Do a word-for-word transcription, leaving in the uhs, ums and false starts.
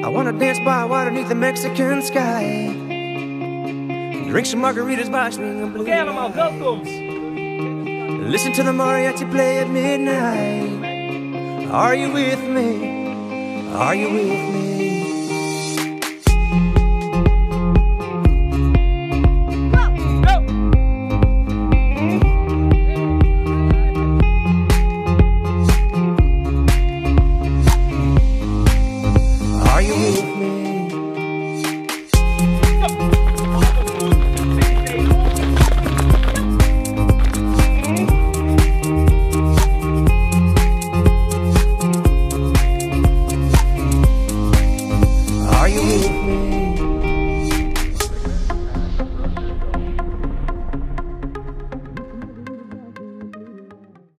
I wanna dance by water beneath the Mexican sky. Drink some margaritas by swinging blue. Oké okay, allemaal, welkom. Listen to the mariachi play at midnight. Are you with me? Are you with me?